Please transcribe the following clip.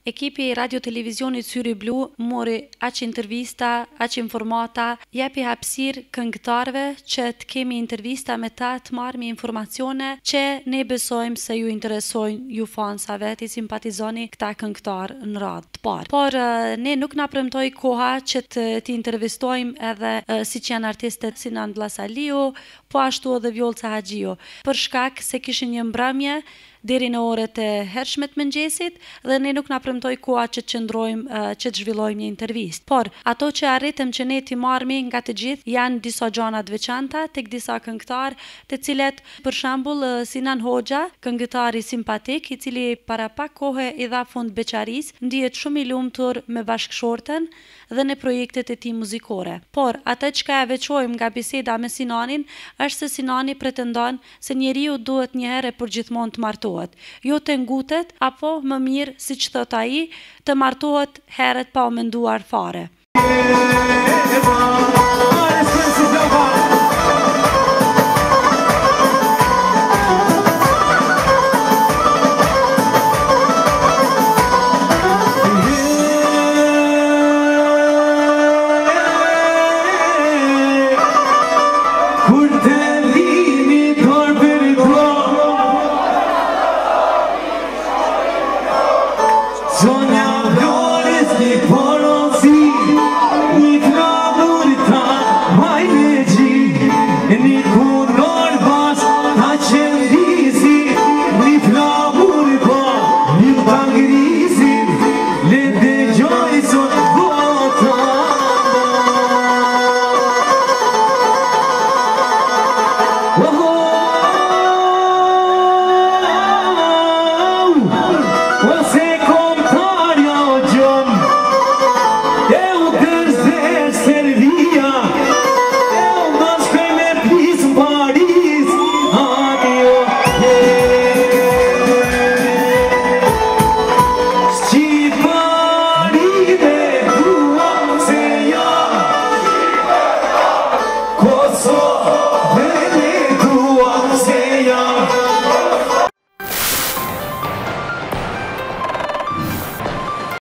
Ekipi i Radio Televizionit Syri Blu mori aq intervista, aq informata, jepi hapësirë këngëtarëve që të kemi intervista me ta, të marrëmi informacione që ne besojmë se ju interesojnë ju fansave, të simpatizoni këta këngëtarë në radhë të parë. Por ne nuk na premtoi koha që të intervistojmë edhe siç janë artistët Sinan Blasaliu, po ashtu edhe Vjollca Haxhiu, për shkak se kishin një mbrëmje deri në orët e hershme të mëngjesit dhe ne nuk na premtoi koha që të qëndrojmë që të zhvillojmë një intervistë. Por ato që arritëm që ne t'i marrëmi nga të gjithë janë disa gjëra të veçanta tek disa këngëtarë, të cilët për shembull Sinan Hoxha, këngëtari simpatik i cili para pak kohe i dha fund beqarisë, ndihet shumë i lumtur me bashkëshorten dhe në projektet e tij muzikore. Por atë çka e veçojmë nga biseda me Sinanin është se Sinani pretendon se njeriu duhet një herë për gjithmonë të martohet, jo të ngutet apo më mirë siç thot ai, të martohet herët pa u menduar fare.